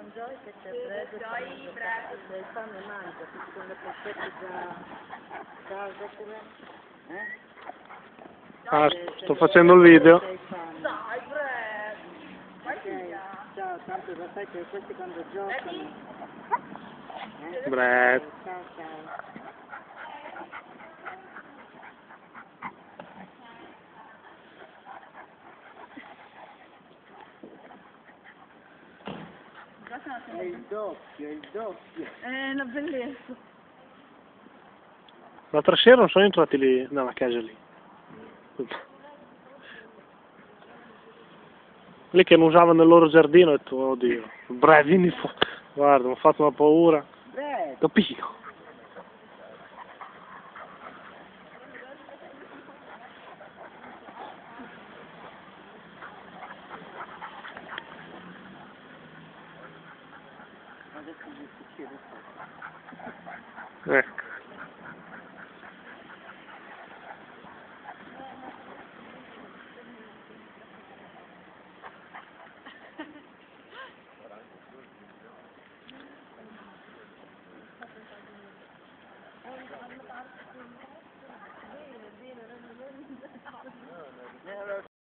con Joy che c'è Brad, se fame mangia, tutti con le pochette già calde come... Ah, sto facendo il video. Dai Brad! Ok, ciao, tanto lo sai che questi quando giocano... Brad. Ciao, ciao. È il doppio, è il doppio. È una bellezza. L'altra sera non sono entrati lì, nella casa lì. Lì che non usavano il loro giardino, ho detto, oddio, Brad, vieni fuori. Guarda, mi ha fatto una paura. Capito? Adesso mi succede Ecco.